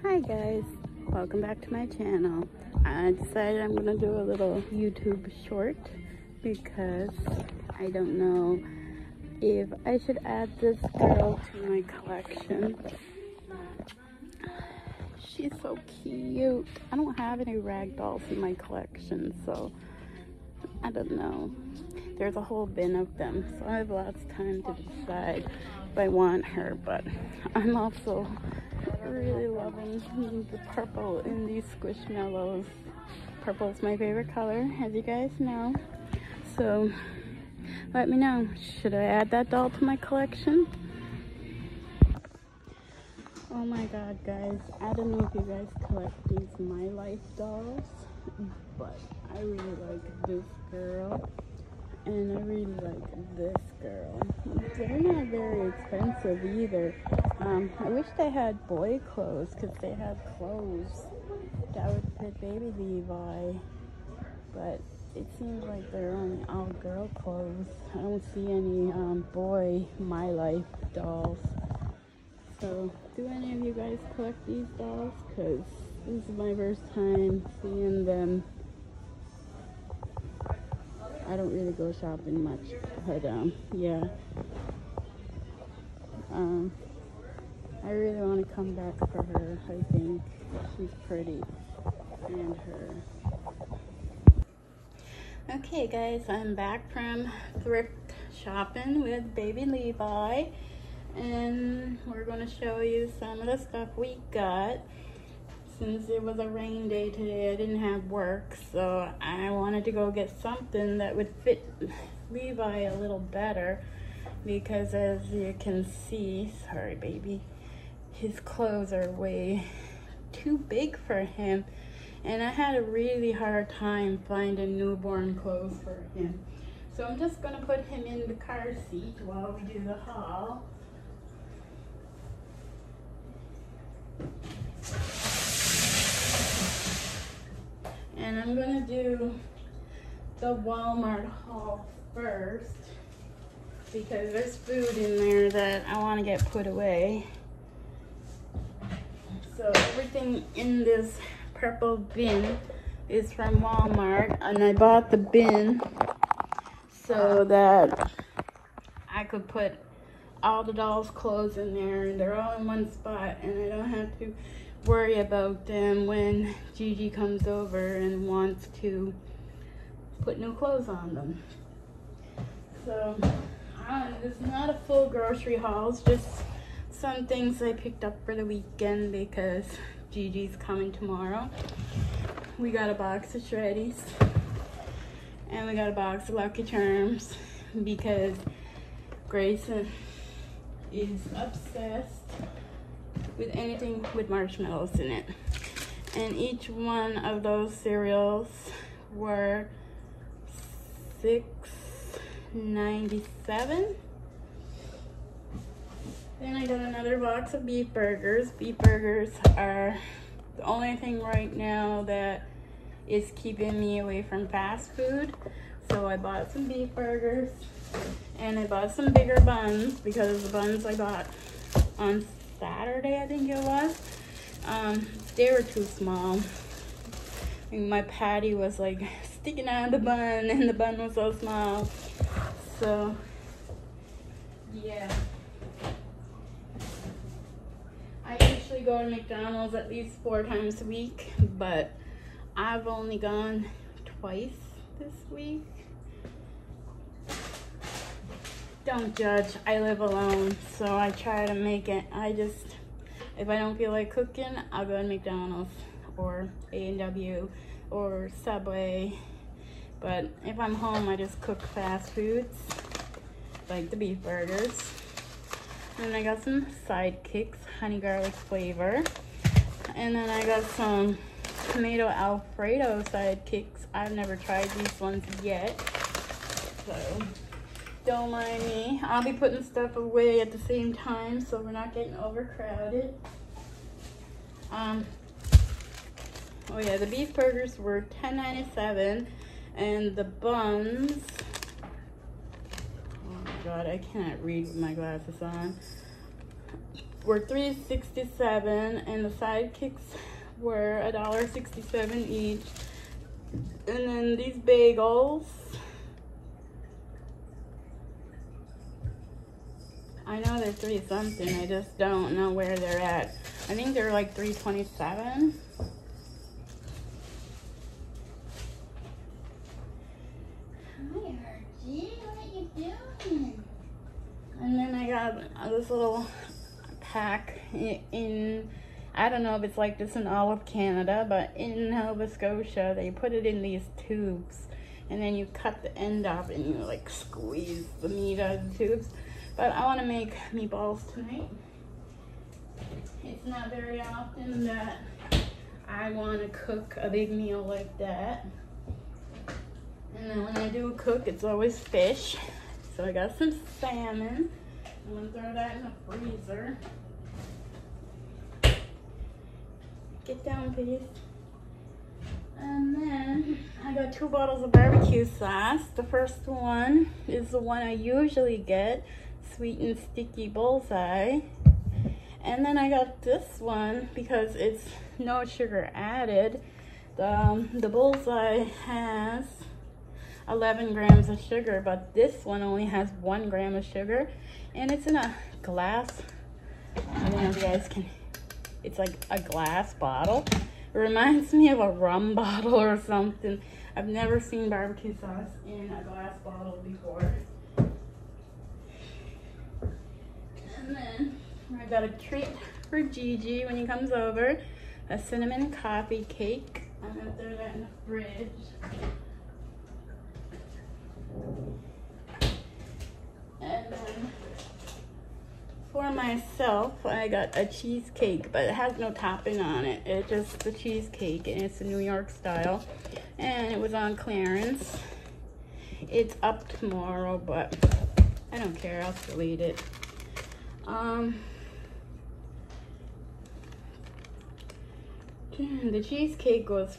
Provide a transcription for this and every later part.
Hi guys, welcome back to my channel. I decided I'm gonna do a little YouTube short because I don't know if I should add this girl to my collection. She's so cute. I don't have any rag dolls in my collection, so I don't know. There's a whole bin of them, so I have lots of time to decide if I want her, but I'm also really loving the purple in these squishmallows. Purple is my favorite color, as you guys know. So let me know, should I add that doll to my collection? Oh my god, guys, I don't know if you guys collect these My Life dolls, but I really like this girl and I really like this girl. They're not very expensive either. I wish they had boy clothes, because they have clothes that would fit baby Levi, but it seems like they're only all girl clothes. I don't see any boy My Life dolls. So do any of you guys collect these dolls? Because this is my first time seeing them. I don't really go shopping much, but yeah. I really want to come back for her. I think she's pretty, and her. Okay guys, I'm back from thrift shopping with baby Levi, and we're going to show you some of the stuff we got. Since it was a rain day today, I didn't have work, so I wanted to go get something that would fit Levi a little better, because as you can see, sorry baby, his clothes are way too big for him, and I had a really hard time finding newborn clothes for him. So I'm just going to put him in the car seat while we do the haul. And I'm going to do the Walmart haul first, because there's food in there that I want to get put away. So everything in this purple bin is from Walmart, and I bought the bin so that I could put all the dolls' clothes in there, and they're all in one spot, and I don't have to worry about them when Gigi comes over and wants to put new clothes on them. So it's not a full grocery haul, it's just some things I picked up for the weekend because Gigi's coming tomorrow. We got a box of Shreddies, and we got a box of Lucky Charms because Grayson is obsessed with anything with marshmallows in it. And each one of those cereals were $6.97. Then I got another box of beef burgers. Beef burgers are the only thing right now that is keeping me away from fast food. So I bought some beef burgers, and I bought some bigger buns because the buns I got on Saturday, I think it was, they were too small. And my patty was like sticking out of the bun, and the bun was so small. So yeah, I usually go to McDonald's at least 4 times a week, but I've only gone twice this week. Don't judge, I live alone, so I try to make it. If I don't feel like cooking, I'll go to McDonald's or A&W or Subway. But if I'm home, I just cook fast foods, like the beef burgers. And I got some Sidekicks, honey garlic flavor. And then I got some tomato Alfredo Sidekicks. I've never tried these ones yet, so don't mind me. I'll be putting stuff away at the same time so we're not getting overcrowded. Oh yeah, the beef burgers were $10.97, and the buns, oh my god, I cannot read with my glasses on. were $3.67, and the sidekicks were $1.67 each. And then these bagels, I know they're 3 something, I just don't know where they're at. I think they're like $3.27. Hi Archie, what are you doing? And then I got this little pack in, I don't know if it's like this in all of Canada, but in Nova Scotia, they put it in these tubes. And then you cut the end off and you like squeeze the meat out of the tubes. But I want to make meatballs tonight. It's not very often that I want to cook a big meal like that. And then when I do cook, it's always fish. So I got some salmon. I'm going to throw that in the freezer. Get down, please. And then I got 2 bottles of barbecue sauce. The first one is the one I usually get, sweet and sticky bullseye. And then I got this one because it's no sugar added. The bullseye has 11 grams of sugar, but this one only has 1 gram of sugar, and it's in a glass. I don't know if you guys can, it's like a glass bottle. It reminds me of a rum bottle or something. I've never seen barbecue sauce in a glass bottle before. And then I got a treat for Gigi when he comes over, a cinnamon coffee cake. I'm gonna throw that in the fridge. And then for myself, I got a cheesecake, but it has no topping on it. It's just the cheesecake, and it's a New York style, and it was on clearance. It's up tomorrow, but I don't care. I'll still eat it. The cheesecake was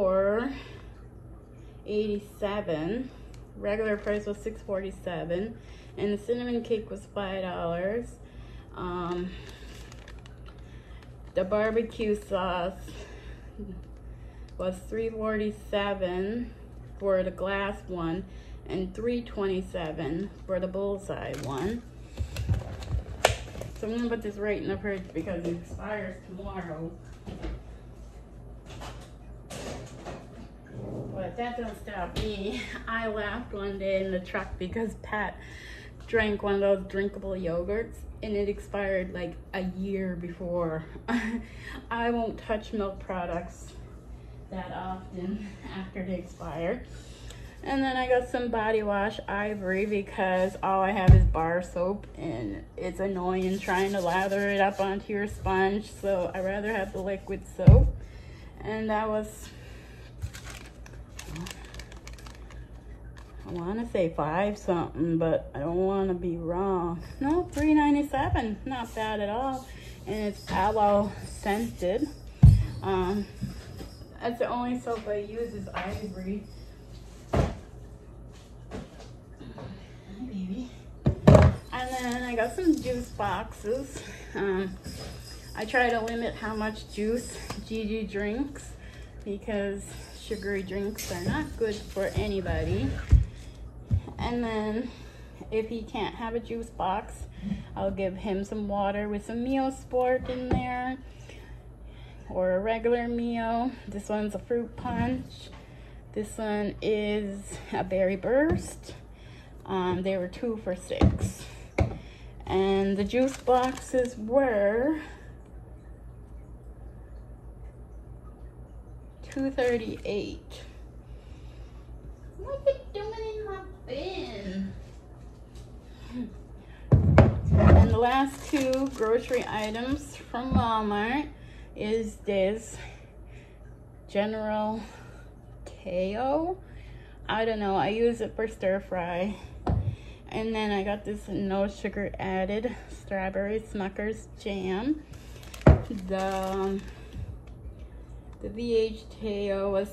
$4.87. Regular price was $6.47, and the cinnamon cake was $5. The barbecue sauce was $3.47 for the glass one, and $3.27 for the bullseye one. So I'm gonna put this right in the fridge because it expires tomorrow. But that don't stop me. I laughed one day in the truck because Pat drank one of those drinkable yogurts and it expired like a year before. I won't touch milk products that often after they expire. And then I got some body wash Ivory because all I have is bar soap and it's annoying trying to lather it up onto your sponge, so I rather have the liquid soap. And that was, I want to say 5 something, but I don't want to be wrong. No, $3.97, not bad at all. And it's aloe scented. That's the only soap I use is Ivory. And then I got some juice boxes. I try to limit how much juice Gigi drinks because sugary drinks are not good for anybody. And then if he can't have a juice box, I'll give him some water with some Mio Sport in there or a regular Mio. This one's a fruit punch. This one is a berry burst. They were 2 for $6. And the juice boxes were $2.38. What are you doing in my bin? And the last 2 grocery items from Walmart is this General Teo. I don't know, I use it for stir fry. And then I got this no sugar added strawberry Smucker's jam. The VH Teo was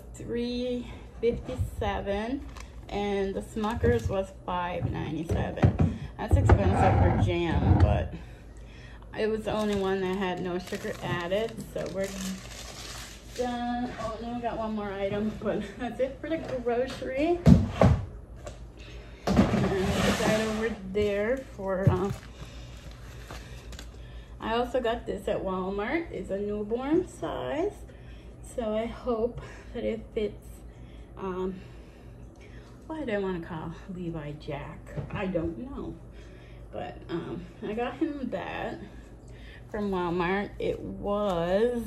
$3.57 and the Smucker's was $5.97. That's expensive for jam, but It was the only one that had no sugar added, so we're done. Oh no, we got one more item, but that's it for the grocery. And right over there for I also got this at Walmart. It's a newborn size, so I hope that it fits what do I want to call Levi Jack? I don't know, but I got him that from Walmart. It was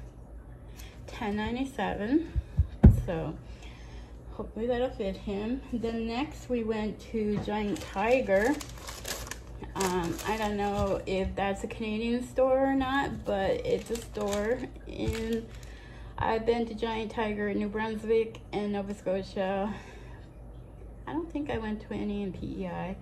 $10.97, so hopefully that'll fit him. Then next we went to Giant Tiger. I don't know if that's a Canadian store or not, but it's a store in, I've been to Giant Tiger in New Brunswick and Nova Scotia. I don't think I went to any in PEI.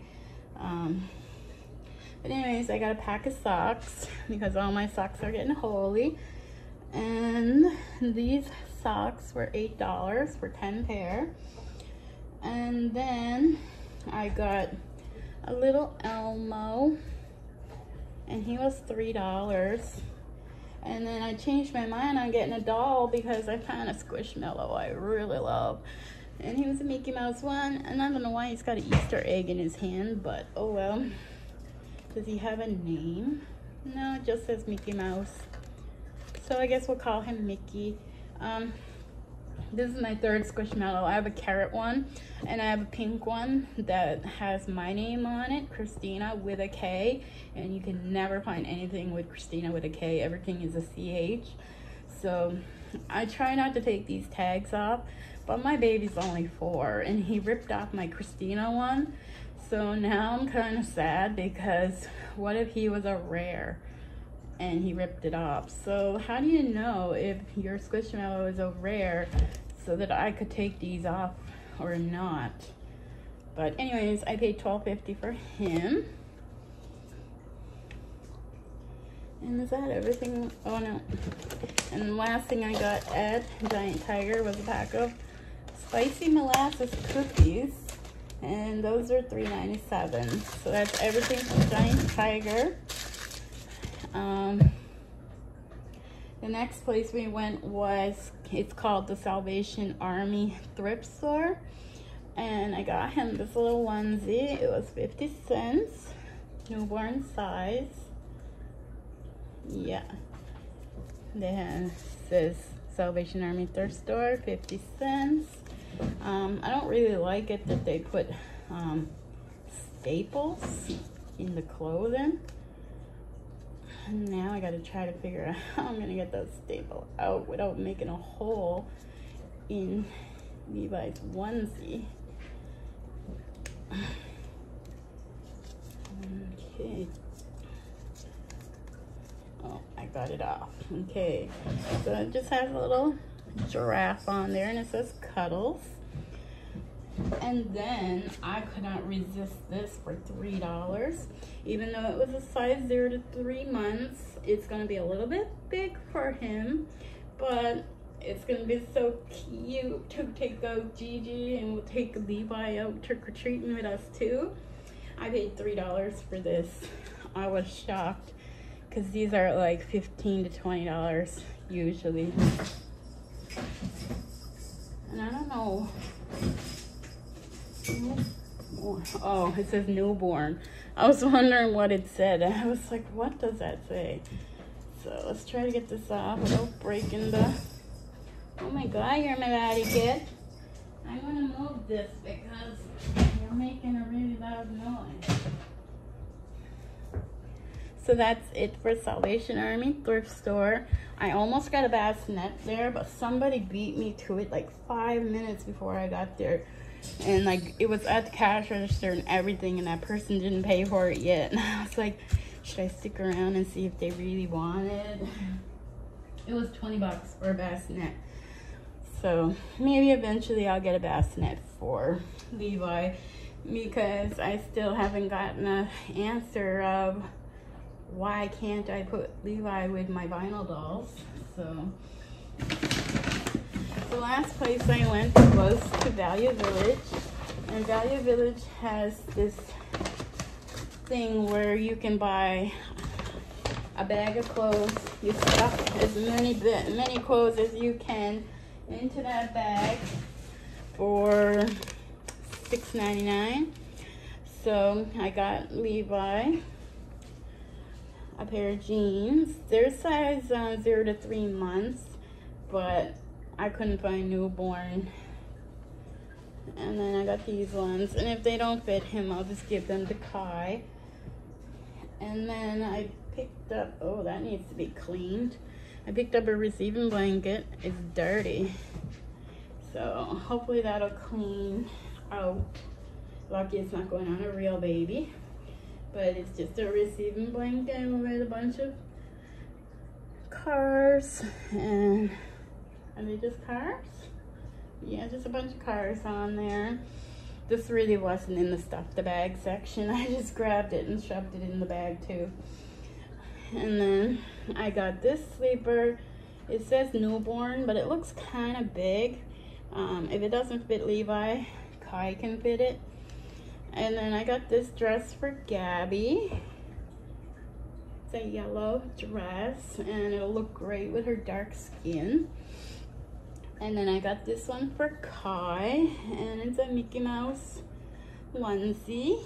But anyways, I got a pack of socks because all my socks are getting holy. And these socks were $8 for 10 pair. And then I got a little Elmo, and he was $3. And then I changed my mind on getting a doll because I found a Squishmallow I really love. And he was a Mickey Mouse one, and I don't know why he's got an Easter egg in his hand, but oh well. Does he have a name? No, it just says Mickey Mouse. So I guess we'll call him Mickey. This is my third Squishmallow. I have a carrot one, and I have a pink one that has my name on it, Christina with a K, and you can never find anything with Christina with a K. Everything is a CH. So I try not to take these tags off, but my baby's only 4, and he ripped off my Christina one. So now I'm kind of sad because what if he was a rare and he ripped it off? So how do you know if your Squishmallow is a rare so that I could take these off or not? But anyways, I paid $12.50 for him. And is that everything? Oh no. And the last thing I got at Giant Tiger was a pack of spicy molasses cookies. And those are $3.97. So that's everything from Giant Tiger. The next place we went was, it's called the Salvation Army Thrift Store. And I got him this little onesie. It was 50 cents, newborn size. Yeah. Then says Salvation Army Thrift Store, 50 cents. I don't really like it that they put staples in the clothing. And now I gotta try to figure out how I'm gonna get that staple out without making a hole in Levi's onesie. Okay. Oh, I got it off. Okay, so it just has a little giraffe on there, and it says Cuddles. And then I could not resist this for $3. Even though it was a size 0 to 3 months, it's gonna be a little bit big for him, but it's gonna be so cute to take out Gigi, and we'll take Levi out trick-or-treating with us too. I paid $3 for this. I was shocked because these are like $15 to $20 usually. And I don't know. Oh, it says newborn. I was wondering what it said. I was like, what does that say? So let's try to get this off without breaking the... Oh my God, you're my baddie kid. I'm gonna move this because you're making a really loud noise. So that's it for Salvation Army Thrift Store. I almost got a bassinet there, but somebody beat me to it like 5 minutes before I got there. And like, it was at the cash register and everything, and that person didn't pay for it yet. And I was like, should I stick around and see if they really want it? It was 20 bucks for a bassinet. So maybe eventually I'll get a bassinet for Levi, because I still haven't gotten an answer of why can't I put Levi with my vinyl dolls. So the last place I went was to Value Village, and Value Village has this thing where you can buy a bag of clothes. You stuff as many clothes as you can into that bag for $6.99. So I got Levi a pair of jeans. They're size 0 to 3 months, but I couldn't find newborn. And then I got these ones, and if they don't fit him, I'll just give them to Kai. And then I picked up, oh, that needs to be cleaned. I picked up a receiving blanket. It's dirty, so hopefully that'll clean out. Lucky it's not going on a real baby, but it's just a receiving blanket with a bunch of cars. And are they just cars? Yeah, just a bunch of cars on there. This really wasn't in the stuff the bag section. I just grabbed it and shoved it in the bag too. And then I got this sleeper. It says newborn, but it looks kind of big. If it doesn't fit Levi, Kai can fit it. And then I got this dress for Gabby. It's a yellow dress, and it'll look great with her dark skin. And then I got this one for Kai, and it's a Mickey Mouse onesie.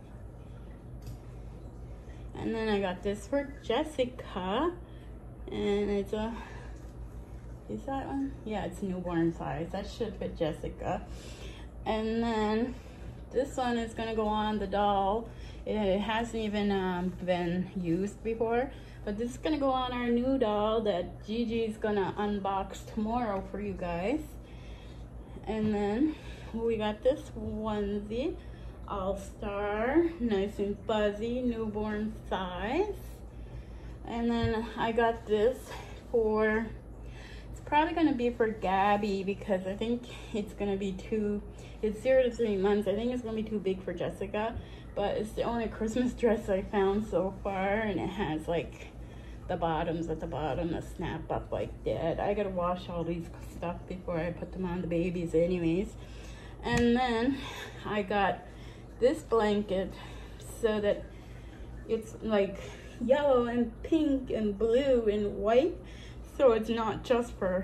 And then I got this for Jessica, and it's a, is that one? Yeah, it's newborn size. That should fit Jessica. And then this one is gonna go on the doll. It hasn't even been used before, but this is gonna go on our new doll that Gigi's gonna unbox tomorrow for you guys. And then we got this onesie, all-star, nice and fuzzy, newborn size. And then I got this for, it's probably gonna be for Gabby, because I think it's gonna be too, it's 0 to 3 months. I think it's gonna be too big for Jessica, but it's the only Christmas dress I found so far, and it has like the bottoms at the bottom that snap up like that. I gotta wash all these stuff before I put them on the babies anyways. And then I got this blanket so that it's like yellow and pink and blue and white, so it's not just for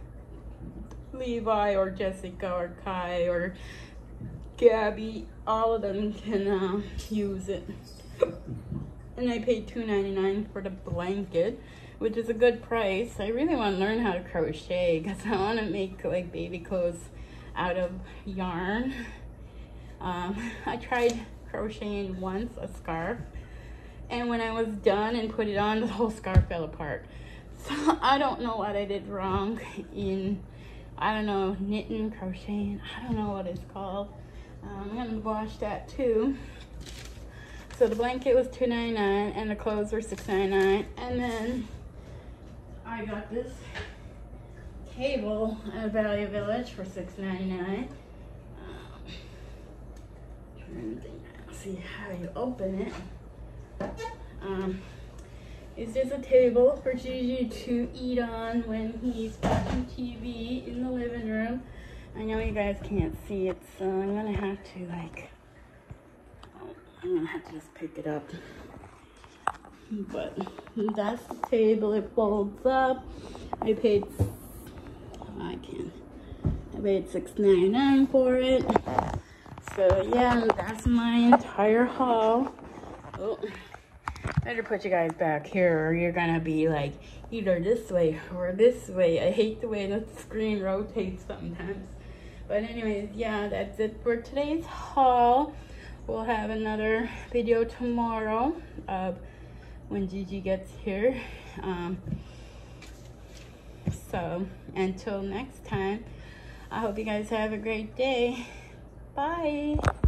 Levi or Jessica or Kai or Gabby. All of them can use it. And I paid $2.99 for the blanket, which is a good price. I really want to learn how to crochet because I want to make like baby clothes out of yarn. I tried crocheting once a scarf, and when I was done and put it on, the whole scarf fell apart. So I don't know what I did wrong in, I don't know, knitting, crocheting, I don't know what it's called. I'm gonna wash that too. So the blanket was $2.99 and the clothes were $6.99. And then I got this table at Value Village for $6.99. See how you open it. It's just a table for Gigi to eat on when he's watching TV in the living room. I know you guys can't see it, so I'm gonna have to like, I'm gonna have to just pick it up. But that's the table. It folds up. I paid $6.99 for it. So yeah, that's my entire haul. Oh, better put you guys back here, or you're gonna be like either this way or this way. I hate the way the screen rotates sometimes. But anyways, yeah, that's it for today's haul. We'll have another video tomorrow of when Gigi gets here. So until next time, I hope you guys have a great day. Bye.